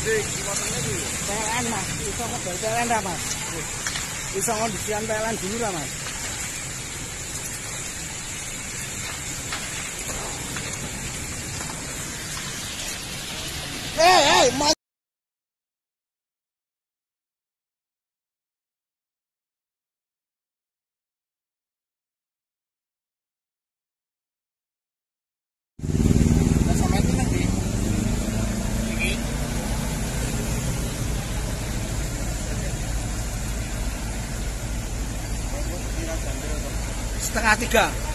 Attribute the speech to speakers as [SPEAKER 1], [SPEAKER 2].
[SPEAKER 1] PLN Mas, iso model PLN ra Mas? Iso kondisian PLN dulu lah Mas. Mas. Setengah 3.